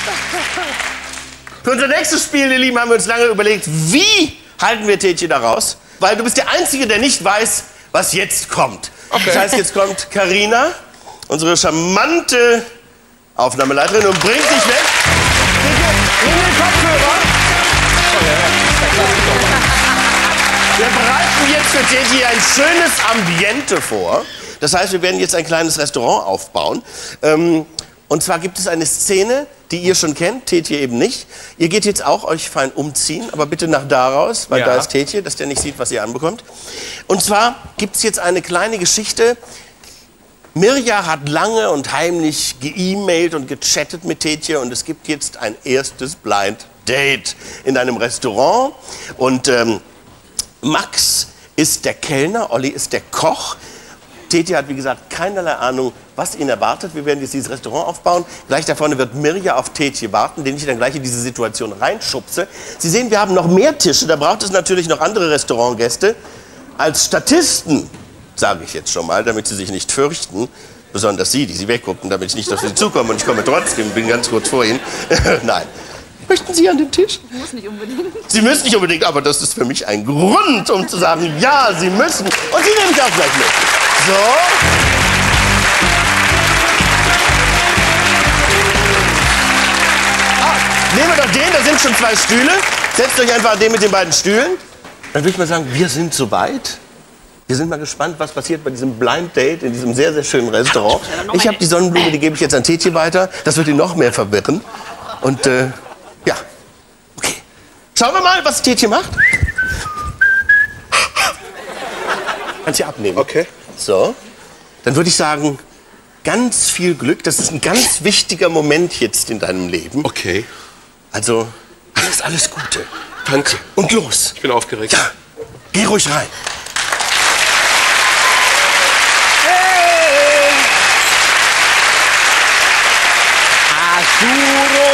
Für unser nächstes Spiel, ihr Lieben, haben wir uns lange überlegt, wie halten wir Tietje da raus? Weil du bist der Einzige, der nicht weiß, was jetzt kommt. Okay. Das heißt, jetzt kommt Carina, unsere charmante Aufnahmeleiterin, und bringt dich weg. Bitte, nimm den Kopfhörer. Wir bereiten jetzt für Tietje ein schönes Ambiente vor. Das heißt, wir werden jetzt ein kleines Restaurant aufbauen. Und zwar gibt es eine Szene, die ihr schon kennt, Tietje eben nicht. Ihr geht jetzt auch euch fein umziehen, aber bitte nach da raus, weil da ist Tietje, dass der nicht sieht, was ihr anbekommt. Und zwar gibt es jetzt eine kleine Geschichte. Mirja hat lange und heimlich ge-E-Mailt und gechattet mit Tietje und es gibt jetzt ein erstes Blind Date in einem Restaurant. Und Max ist der Kellner, Olli ist der Koch. Tietje hat, wie gesagt, keinerlei Ahnung, was ihn erwartet. Wir werden jetzt dieses Restaurant aufbauen. Gleich da vorne wird Mirja auf Tietje warten, den ich dann gleich in diese Situation reinschubse. Sie sehen, wir haben noch mehr Tische. Da braucht es natürlich noch andere Restaurantgäste. Als Statisten, sage ich jetzt schon mal, damit Sie sich nicht fürchten. Besonders Sie, die Sie weggucken, damit ich nicht auf Sie zukomme. Und ich komme trotzdem, bin ganz kurz vor Ihnen. Nein. Möchten Sie an den Tisch? Ich muss nicht unbedingt. Sie müssen nicht unbedingt, aber das ist für mich ein Grund, um zu sagen, ja, Sie müssen. Und Sie nehmen mich auch gleich mit. So. Nehmen wir doch den, da sind schon 2 Stühle. Setzt euch einfach an den mit den beiden Stühlen. Dann würde ich mal sagen, wir sind soweit. Wir sind mal gespannt, was passiert bei diesem Blind Date in diesem sehr, sehr schönen Restaurant. Ich habe die Sonnenblume, die gebe ich jetzt an Tietje weiter. Das wird ihn noch mehr verwirren. Und ja, okay. Schauen wir mal, was Tietje macht. Kannst du abnehmen. Okay. So, dann würde ich sagen, ganz viel Glück. Das ist ein ganz wichtiger Moment jetzt in deinem Leben. Okay. Also, alles Gute. Danke. Und los. Ich bin aufgeregt. Ja, geh ruhig rein. Hey. Arturo.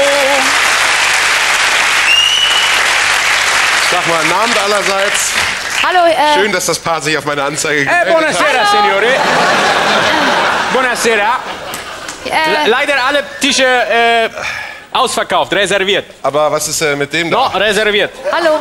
Sag mal, einen Abend allerseits. Hallo, Schön, dass das Paar sich auf meine Anzeige gemeldet hat. Buonasera, Signore. Buonasera. Leider alle Tische ausverkauft, reserviert. Aber was ist mit dem da? No, reserviert. Hallo.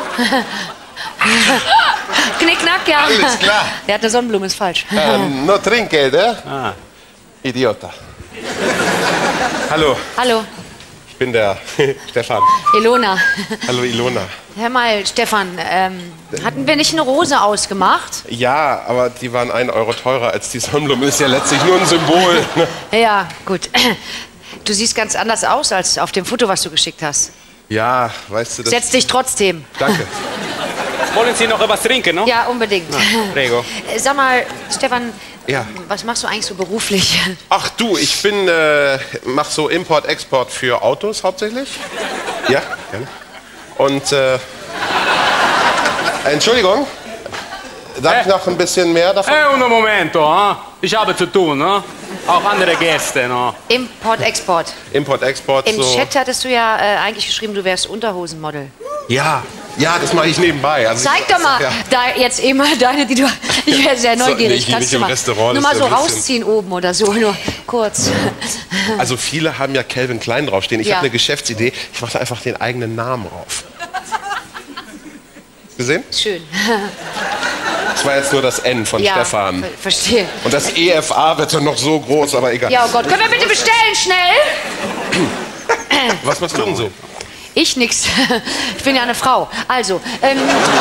Knickknack, ja. Alles klar. Der hat eine Sonnenblume, ist falsch. No Trinkgeld, eh? Idiota. Hallo, Hallo, ich bin der Stefan. Ilona. Hallo, Ilona. Hör mal, Stefan, hatten wir nicht eine Rose ausgemacht? Ja, aber die waren 1 Euro teurer als die Sonnenblume. Ist ja letztlich nur ein Symbol. Ne? Ja, gut. Du siehst ganz anders aus als auf dem Foto, was du geschickt hast. Ja, weißt du das. Setz dich trotzdem. Danke. Wollen Sie noch etwas trinken, no? Ja, unbedingt. Prego. Sag mal, Stefan, Ja. was machst du eigentlich so beruflich? Ach du, ich mach so Import-Export für Autos hauptsächlich. Ja, gerne. Und, Entschuldigung, darf ich noch ein bisschen mehr davon? Un momento, ich habe zu tun, no? Auch andere Gäste, no? Import-Export. Import-Export, Im so. Chat hattest du ja eigentlich geschrieben, du wärst Unterhosenmodel. Ja, das mache ich nebenbei. Also Zeig doch mal da jetzt eben mal deine, die du... Ich wäre sehr neugierig. nicht Kannst du im mal Restaurant, nur das mal ist so ja ein bisschen- rausziehen oben oder so, nur kurz. Also viele haben ja Calvin Klein draufstehen. Ich Ja. habe eine Geschäftsidee. Ich mache da einfach den eigenen Namen drauf. Gesehen? Schön. Das war jetzt nur das N von Ja, Stefan. verstehe. Und das EFA wird dann noch so groß, aber egal. Ja, oh Gott. Können wir bitte bestellen, schnell? Was machst du denn so? Ich nix. Ich bin ja eine Frau. Also, ja.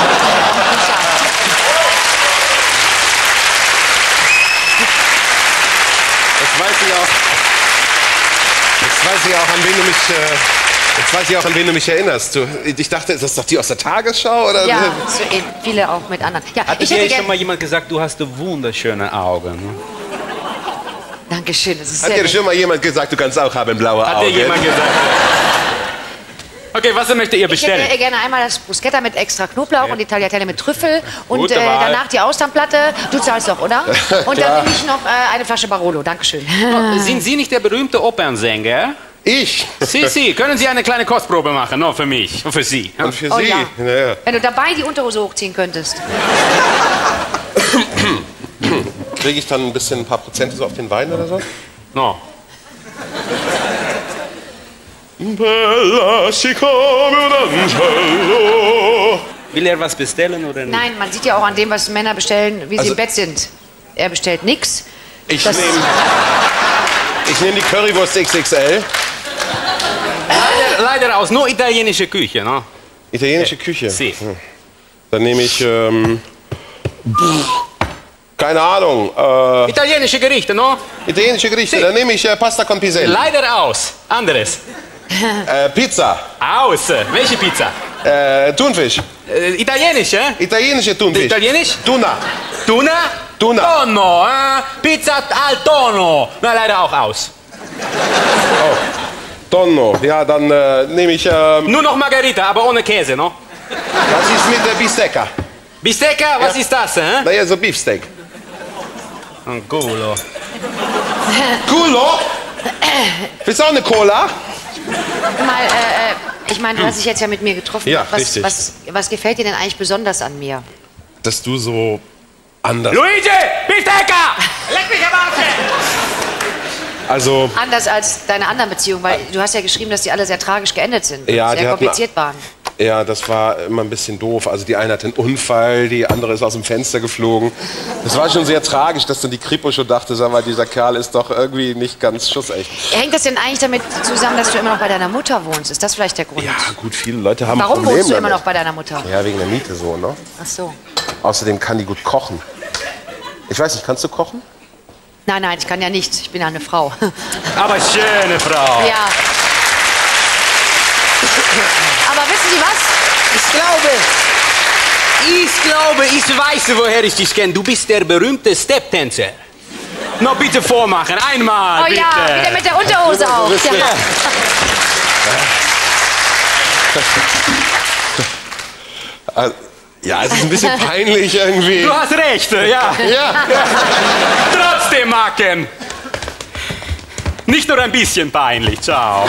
Jetzt weiß ich auch, an wen du mich... Jetzt weiß ich auch, an wen du mich erinnerst. Ich dachte, ist das doch die aus der Tagesschau? Oder? Ja, so, viele auch mit anderen. Ja, Hat ich dir hätte schon gern... mal jemand gesagt, du hast wunderschöne Augen? Ne? Dankeschön, das ist Hat sehr dir nett. schon mal jemand gesagt, du kannst auch haben blaue Hat Augen? dir jemand gesagt? Okay, was möchtet ihr Ich bestellen? hätte gerne einmal das Bruschetta mit extra Knoblauch und die Tagliatelle mit Trüffel und Gute Wahl. danach die Austernplatte. Du zahlst doch, oder? Und dann nehme ich noch eine Flasche Barolo. Dankeschön. Sind Sie nicht der berühmte Opernsänger? Ich? Sie, können Sie eine kleine Kostprobe machen, no, für mich und für Sie? Und für Oh Sie? ja. Ja. Wenn du dabei die Unterhose hochziehen könntest. Kriege ich dann ein paar Prozente so auf den Wein oder so? No. Bella, si come un angelo. Will er was bestellen oder nicht? Nein, man sieht ja auch an dem, was Männer bestellen, wie sie Also- im Bett sind. Er bestellt nix. Ich Das- nehm die Currywurst XXL. Leider aus, nur italienische Küche, ne? Italienische Küche. Si. Dann nehme ich, keine Ahnung, Italienische Gerichte, no? italienische Gerichte. Dann nehme ich Pasta con Piselli. Leider aus. Anderes. Pizza. Aus. Welche Pizza? Thunfisch. Italienische? Italienische Thunfisch. Italienisch? Tuna. Tuna? Tuna. Tonno, Pizza al tonno. Na, leider auch aus. Tonno. Ja, dann nehme ich, Nur noch Margarita, aber ohne Käse, no? was ist mit der Bistecca? Bistecca, was ist das, Naja, so Beefsteak. Un culo. Culo? Willst du auch eine Cola? Mal, ich meine, du hast dich jetzt ja mit mir getroffen. Ja, was, richtig. was gefällt dir denn eigentlich besonders an mir? Dass du so anders... Luigi! Bistecca! Leck mich am Arsch! Also, Anders als deine anderen Beziehungen, weil du hast ja geschrieben, dass die alle sehr tragisch geendet sind. Und Ja, die sehr hatten- kompliziert waren. ja, das war immer ein bisschen doof. Also die eine hatte einen Unfall, die andere ist aus dem Fenster geflogen. Das war schon sehr tragisch, dass dann die Kripo schon dachte, sag mal, dieser Kerl ist doch irgendwie nicht ganz schussecht. Hängt das denn eigentlich damit zusammen, dass du immer noch bei deiner Mutter wohnst? Ist das vielleicht der Grund? Ja, gut, viele Leute haben Warum Probleme wohnst du immer damit. noch bei deiner Mutter? Ja, wegen der Miete so, ne? Ach so. Außerdem kann die gut kochen. Ich weiß nicht, kannst du kochen? Nein, nein, ich kann ja nicht. Ich bin ja eine Frau. Aber schöne Frau. Ja. Aber wissen Sie was? Ich weiß, woher ich dich kenne. Du bist der berühmte Step-Tänzer. No, bitte vormachen. Einmal, Oh bitte. ja, wieder mit der Unterhose auch. bist Ja. du- Ja, es ist ein bisschen peinlich irgendwie. Du hast recht, ja. Ja. Trotzdem machen. Nicht nur ein bisschen peinlich. Ciao.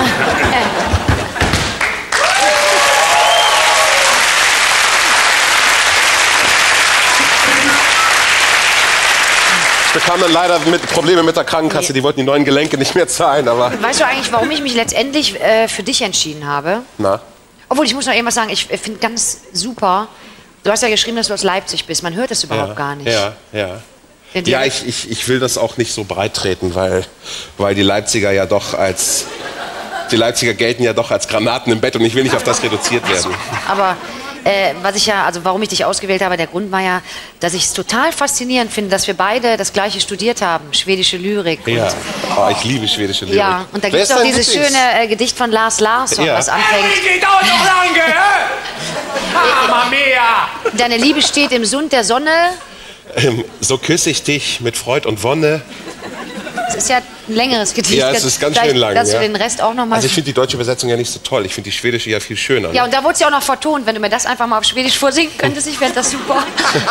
Ich bekam dann leider Probleme mit der Krankenkasse, die wollten die neuen Gelenke nicht mehr zahlen, aber Weißt du eigentlich, warum ich mich letztendlich für dich entschieden habe? na. Obwohl, ich muss noch irgendwas sagen, ich finde ganz super, du hast ja geschrieben, dass du aus Leipzig bist. Man hört das überhaupt gar nicht. Ja. Den Ja, Dialekt. ich will das auch nicht so breit treten, weil die Leipziger ja doch als... Die Leipziger gelten ja doch als Granaten im Bett und ich will nicht auf das reduziert werden. Aber warum ich dich ausgewählt habe, der Grund war ja, dass ich es total faszinierend finde, dass wir beide das Gleiche studiert haben, schwedische Lyrik. Ja. Oh, ich liebe schwedische Lyrik. Ja, und da Wer gibt es ist auch dein dieses Lieblings- schöne Gedicht von Lars Larsson, Ja. was anfängt. Die dauert noch lange, Mamma mia! Deine Liebe steht im Sund der Sonne. So küsse ich dich mit Freud und Wonne. Das ist ja ein längeres Gedicht. Ja, es ist ganz Vielleicht schön lang. kannst Ja. du den Rest auch noch mal. Also ich finde die deutsche Übersetzung ja nicht so toll. Ich finde die schwedische ja viel schöner. Ja, und da wurde es ja auch noch vertont. Wenn du mir das einfach mal auf Schwedisch vorsingen könntest, ich fände das super.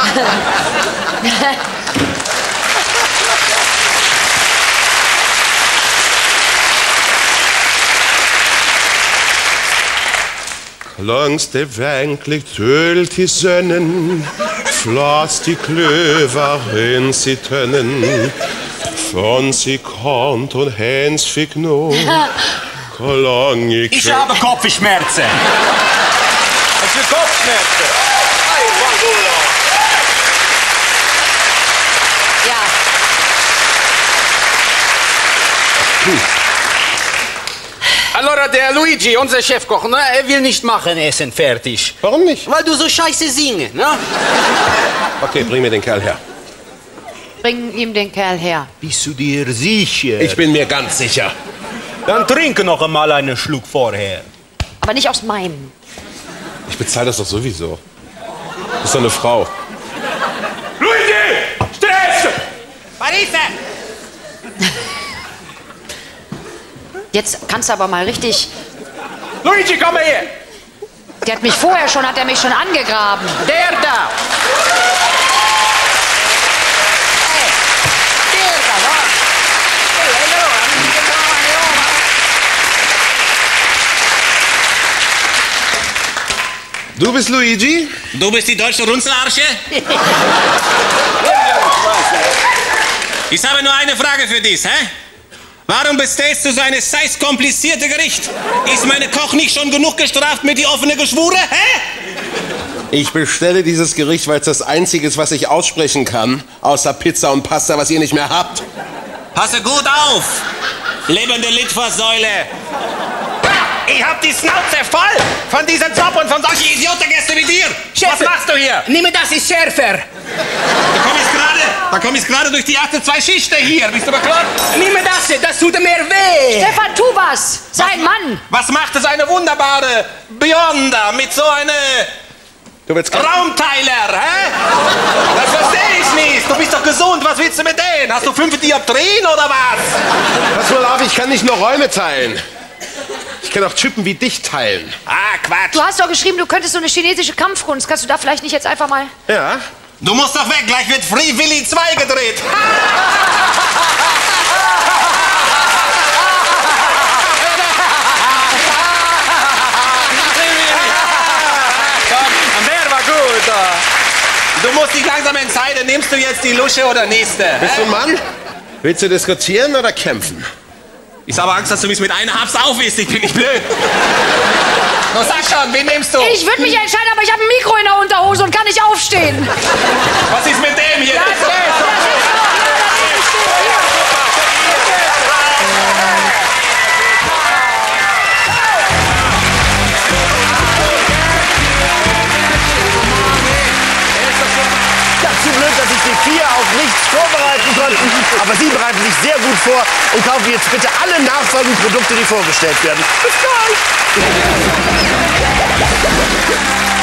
Langs det vänkligt öl till sönnen flas die klöver hens i tönnen von sie kanton hens fick nå kolang i Ich habe Kopfschmerzen. Was für Kopfschmerzen? Ja. Allora, der Luigi, unser Chefkoch, ne, er will nicht machen, Essen fertig. Warum nicht? Weil du so scheiße singst, ne? Okay, bring mir den Kerl her. Bring ihm den Kerl her. Bist du dir sicher? Ich bin mir ganz sicher. Dann trinke noch einmal einen Schluck vorher. Aber nicht aus meinem. Ich bezahle das doch sowieso. Du bist doch eine Frau. Luigi! Stress! Was ist denn? Jetzt kannst du aber mal richtig. Luigi, komm mal her! Der hat mich schon angegraben. Der da! Du bist Luigi? Du bist die deutsche Runzelarsche? Ich habe nur eine Frage für dich, hä? Warum bestellst du so eine scheiß komplizierte Gericht? Ist meine Koch nicht schon genug gestraft mit die offene Geschwure? Hä? Ich bestelle dieses Gericht, weil es das Einzige ist, was ich aussprechen kann, außer Pizza und Pasta, was ihr nicht mehr habt. Passe gut auf, lebende Litfaßsäule. Ich hab die Schnauze voll von diesem Job und von solchen Idiotengästen wie dir. Was machst du hier? Nimm das ist schärfer. Da komm ich gerade durch die ersten 2 Schichten hier. Bist du bekloppt? Nimm das tut mir weh. Stefan, tu was! Sei ein Mann! Was macht es eine wunderbare Bionda mit so einer Raumteiler, hä? Das verstehe ich nicht. Du bist doch gesund. Was willst du mit denen? Hast du 5 Dioptrien oder was? Pass mal auf, ich kann nicht nur Räume teilen. Ich kann auch Typen wie dich teilen. Ah, Quatsch. Du hast doch geschrieben, du könntest so eine chinesische Kampfkunst. Kannst du da vielleicht nicht jetzt einfach mal... Ja? Du musst doch weg. Gleich wird Free Willy 2 gedreht. Der war gut. Du musst dich langsam entscheiden. Nimmst du jetzt die Lusche oder nächste? Bist du ein Mann? Willst du diskutieren oder kämpfen? Ich habe Angst, dass du mich mit einer Haps aufisst. Ich bin nicht blöd. Na, sag schon, wen nimmst du? Ich würde mich entscheiden, aber ich habe ein Mikro in der Unterhose und kann nicht aufstehen. Was ist mit dem hier? Ja, zu blöd, dass sich die 4 auf nichts vorbereiten konnten. Aber Sie bereiten sich sehr gut vor und kaufen jetzt bitte alle nachfolgenden Produkte, die vorgestellt werden. Bis gleich!